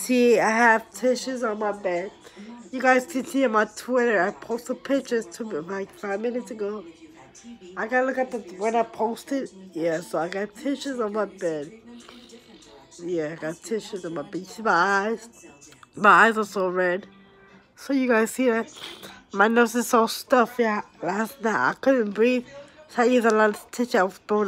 See, I have tissues on my bed. You guys can see on my Twitter, I posted pictures to me like 5 minutes ago. I gotta look at when I posted. Yeah, so I got tissues on my bed. Yeah, I got tissues on my bed. You see my eyes? My eyes are so red. So you guys see that? My nose is so stuffed. Yeah, last night I couldn't breathe. So I used a lot of tissue. I was throwing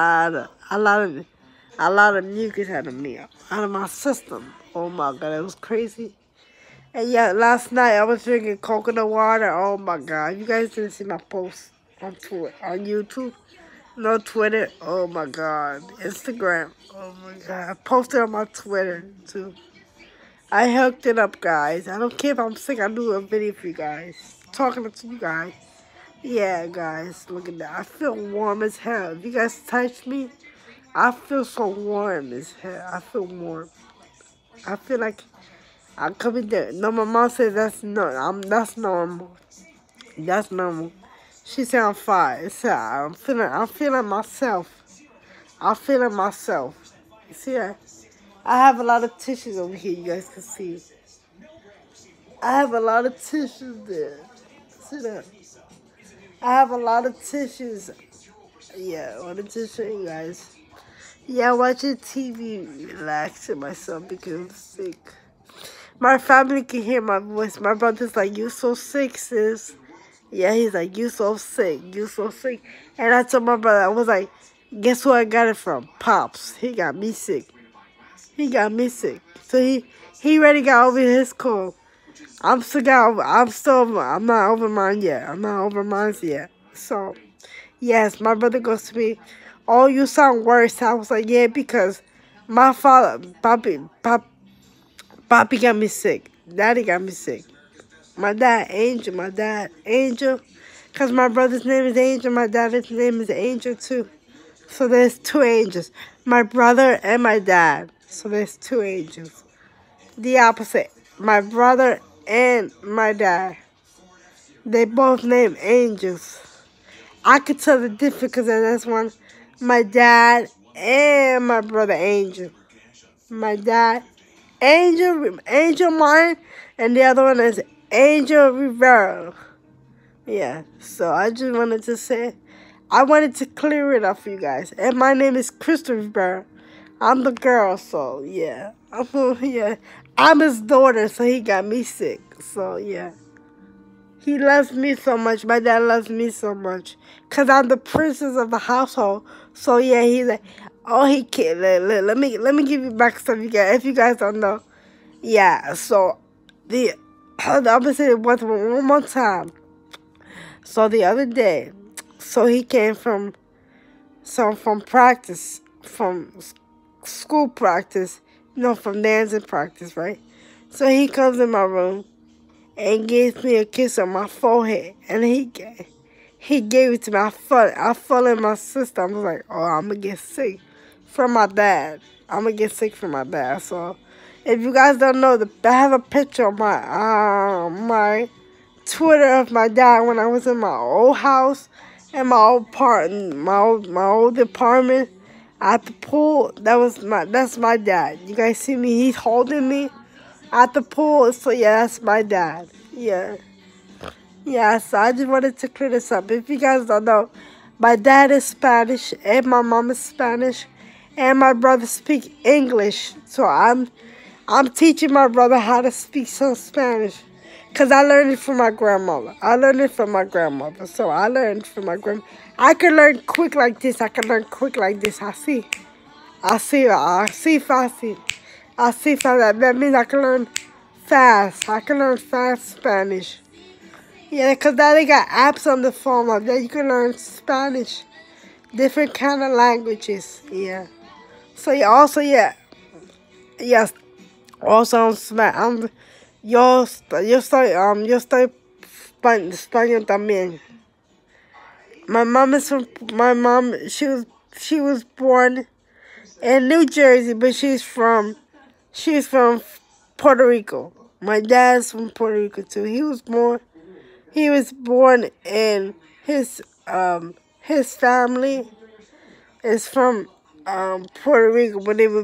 a lot of mucus out of me, out of my system. Oh my god, it was crazy. And yeah, last night I was drinking coconut water. Oh my god, you guys didn't see my post on Twitter, on YouTube, no Twitter. Oh my god, Instagram. Oh my god, I posted on my Twitter too. I hooked it up, guys. I don't care if I'm sick. I'll do a video for you guys, talking to you guys. Yeah, guys, look at that. I feel warm as hell. If you guys touch me, I feel so warm as hell. I feel warm. I feel like I'm coming there. No, my mom said that's that's normal. That's normal. She said I'm fine. I'm feeling myself. I'm feeling myself. You see that? I have a lot of tissues over here. You guys can see. I have a lot of tissues there. See that? I have a lot of tissues. Yeah, I wanted to show you guys. Yeah, watching TV, relaxing myself because I'm sick. My family can hear my voice. My brother's like, "You so sick, sis." Yeah, he's like, "You so sick, you so sick." And I told my brother, I was like, "Guess where I got it from? Pops. He got me sick. He got me sick." So he already got over his cold. I'm not over mine yet. I'm not over mine yet. So, yes, my brother goes to me, "Oh, you sound worse." I was like, "Yeah, because my father, Papi got me sick. Daddy got me sick. My dad, Angel. Because my brother's name is Angel. My dad's name is Angel, too. So there's two angels. My brother and my dad. So there's two angels. The opposite. My brother and my dad. They both named angels. I could tell the difference because that's one. My dad and my brother Angel. My dad, Angel Martin, and the other one is Angel Rivera. Yeah, so I just wanted to say, I wanted to clear it up for you guys. And my name is Krystal Rivera. I'm the girl, so yeah. I'm his daughter, so he got me sick. So yeah. He loves me so much. My dad loves me so much. Because I'm the princess of the household. So, yeah, he's like, oh, he can't. Let me give you back stuff, you guys, if you guys don't know. Yeah, so, I'm going to say it one more time. So, the other day, so he came from practice, from school practice, from dancing practice, right? So, he comes in my room and gives me a kiss on my forehead, and he gave it to me. I felt in my system. I was like, oh, I'm gonna get sick from my dad. I'm gonna get sick from my dad. So, if you guys don't know, I have a picture on my Twitter of my dad when I was in my old house and my old apartment at the pool. That's my dad. You guys see me? He's holding me at the pool. So yeah, that's my dad. Yeah. Yeah, so I just wanted to clear this up. If you guys don't know, my dad is Spanish and my mom is Spanish and my brother speaks English. So I'm teaching my brother how to speak some Spanish. Because I learned it from my grandmother. So I learned from my grandma. I can learn quick like this. I can learn quick like this. Así fácil. Así fácil. That means I can learn fast. I can learn fast Spanish. Yeah, because now they got apps on the phone like that. You can learn Spanish. Different kind of languages. Yeah. So, yeah, also, yeah. Yes. Also, yo estoy español también. My mom, she was born in New Jersey, but she's from Puerto Rico. My dad's from Puerto Rico too. He was born in his family is from Puerto Rico, but they were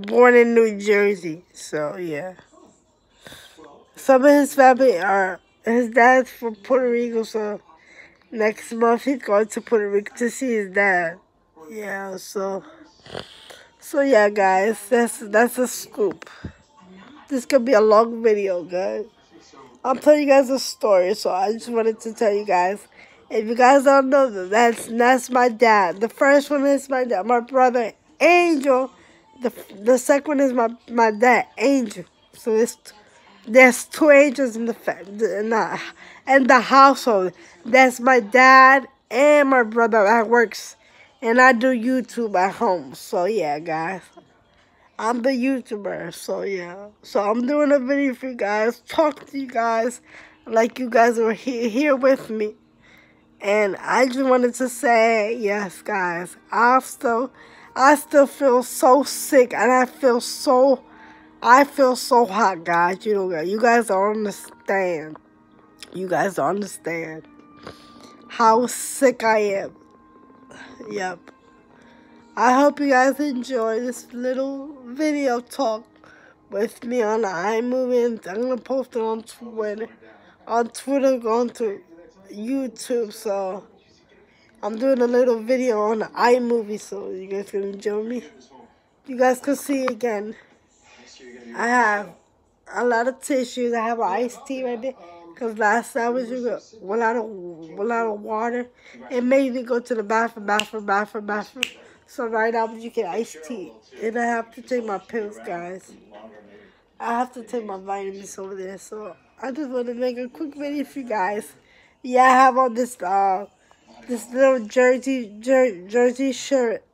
born in New Jersey. So, yeah. Some of his family are, his dad's from Puerto Rico, so next month he's going to Puerto Rico to see his dad. Yeah, so yeah, guys, that's a scoop. This could be a long video, guys. I'm telling you guys a story, so I just wanted to tell you guys. If you guys don't know, that's my dad. The first one is my dad, my brother Angel. The second one is my dad Angel. So there's two angels in the household. That's my dad and my brother that works, and I do YouTube at home. So yeah, guys. I'm the YouTuber, so yeah. So I'm doing a video for you guys, talk to you guys like you guys were here with me. And I just wanted to say, yes, guys, I still feel so sick, and I feel so hot, guys. You guys don't understand. You guys don't understand how sick I am. Yep. I hope you guys enjoy this little video talk with me on iMovie. I'm going to post it on Twitter. Going to YouTube. So I'm doing a little video on iMovie, so you guys can enjoy me. You guys can see again. I have a lot of tissues. I have an iced tea right there. Because last time I was drinking a lot of water. It made me go to the bathroom. So right now I'm drinking iced tea. And I have to take my pills, guys. I have to take my vitamins over there. So I just want to make a quick video for you guys. Yeah, I have on this little jersey shirt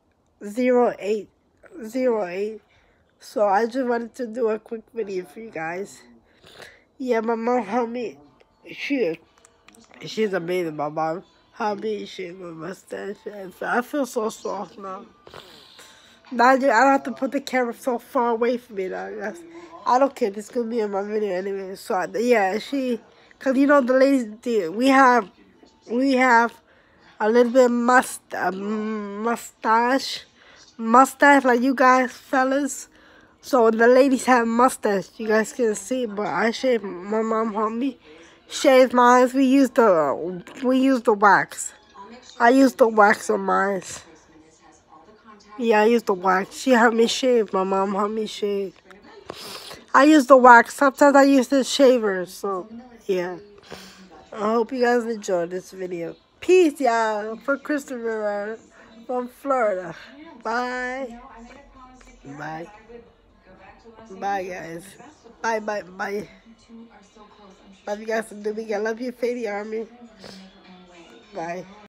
0808. So I just wanted to do a quick video for you guys. Yeah, my mom helped me. She's amazing, my mom. How me shave my mustache. I feel so soft now. Now I don't have to put the camera so far away from me now. I don't care. This is gonna be in my video anyway. So yeah, cause you know the ladies do. We have a little bit of mustache like you guys fellas. So the ladies have mustache. You guys can see, but I shave. My mom helped me shave mine. We use the wax. I use the wax on mine. Yeah, I use the wax. She helped me shave. My mom helped me shave. I use the wax. Sometimes I use the shaver. So yeah. I hope you guys enjoyed this video. Peace, y'all. For Krystal from Florida. Bye. Bye. Bye, guys. Bye. Love you guys from Dominica. I love you, Fady Army. Bye.